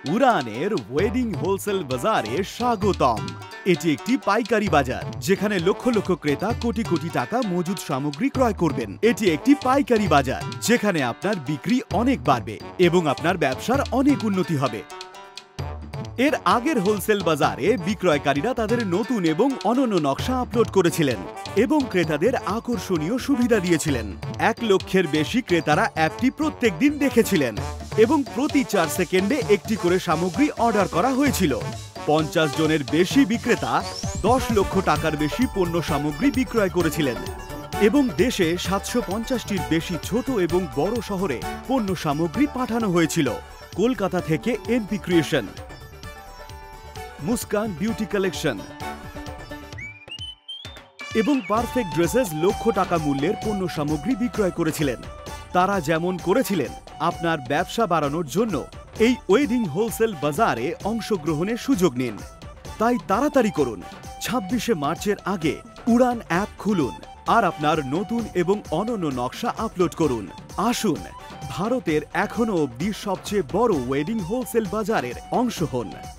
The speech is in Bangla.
উড়ানের ওয়েডিং হোলসেল বাজারে স্বাগতম। এটি একটি পাইকারি বাজার যেখানে লক্ষ লক্ষ ক্রেতা কোটি কোটি টাকা মজুদ সামগ্রী ক্রয় করবেন। এটি একটি পাইকারি বাজার যেখানে আপনার বিক্রি অনেক বাড়বে এবং আপনার ব্যবসার অনেক উন্নতি হবে। এর আগের হোলসেল বাজারে বিক্রয়কারীরা তাদের নতুন এবং অনন্য নকশা আপলোড করেছিলেন এবং ক্রেতাদের আকর্ষণীয় সুবিধা দিয়েছিলেন। 1 লক্ষের বেশি ক্রেতারা অ্যাপটি প্রত্যেক দিন দেখেছিলেন এবং প্রতি 4 সেকেন্ডে একটি করে সামগ্রী অর্ডার করা হয়েছিল। 50 জনের বেশি বিক্রেতা 10 লক্ষ টাকার বেশি পণ্য সামগ্রী বিক্রয় করেছিলেন এবং দেশে 750টির বেশি ছোট এবং বড় শহরে পণ্য সামগ্রী পাঠানো হয়েছিল। কলকাতা থেকে MP creation, Muskan beauty collection এবং পারফেক্ট ড্রেসেস লক্ষ টাকা মূল্যের পণ্য সামগ্রী বিক্রয় করেছিলেন। তারা যেমন করেছিলেন, আপনার ব্যবসা বাড়ানোর জন্য এই ওয়েডিং হোলসেল বাজারে অংশগ্রহণের সুযোগ নিন। তাই তাড়াতাড়ি করুন, 26শে মার্চের আগে উড়ান অ্যাপ খুলুন আর আপনার নতুন এবং অনন্য নকশা আপলোড করুন। আসুন, ভারতের এখনো অবধি সবচেয়ে বড় ওয়েডিং হোলসেল বাজারের অংশ হন।